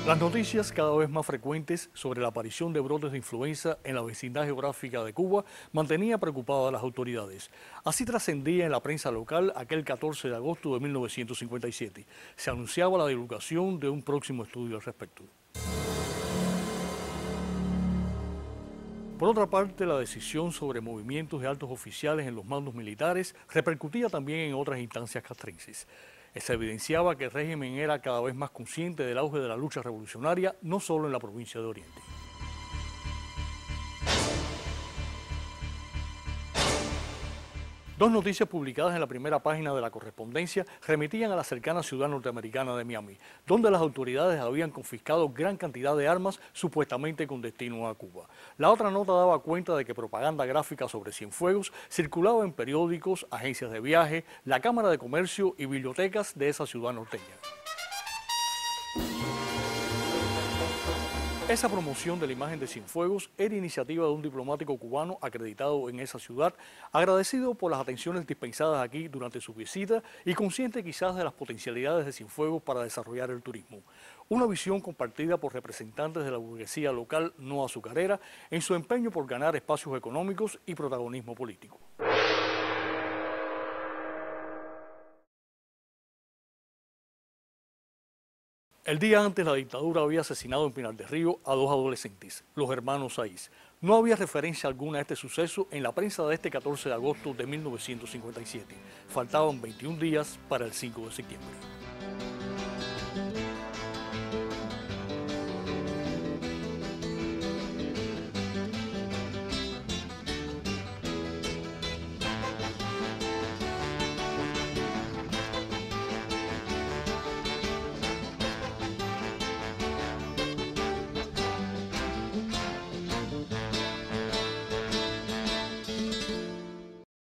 Las noticias cada vez más frecuentes sobre la aparición de brotes de influenza en la vecindad geográfica de Cuba mantenía preocupadas a las autoridades. Así trascendía en la prensa local aquel 14 de agosto de 1957. Se anunciaba la divulgación de un próximo estudio al respecto. Por otra parte, la decisión sobre movimientos de altos oficiales en los mandos militares repercutía también en otras instancias castrenses. Se evidenciaba que el régimen era cada vez más consciente del auge de la lucha revolucionaria, no solo en la provincia de Oriente. Dos noticias publicadas en la primera página de La Correspondencia remitían a la cercana ciudad norteamericana de Miami, donde las autoridades habían confiscado gran cantidad de armas supuestamente con destino a Cuba. La otra nota daba cuenta de que propaganda gráfica sobre Cienfuegos circulaba en periódicos, agencias de viaje, la Cámara de Comercio y bibliotecas de esa ciudad norteña. Esa promoción de la imagen de Cienfuegos era iniciativa de un diplomático cubano acreditado en esa ciudad, agradecido por las atenciones dispensadas aquí durante su visita y consciente quizás de las potencialidades de Cienfuegos para desarrollar el turismo. Una visión compartida por representantes de la burguesía local no azucarera en su empeño por ganar espacios económicos y protagonismo político. El día antes, la dictadura había asesinado en Pinar del Río a dos adolescentes, los hermanos Saiz. No había referencia alguna a este suceso en la prensa de este 14 de agosto de 1957. Faltaban 21 días para el 5 de septiembre.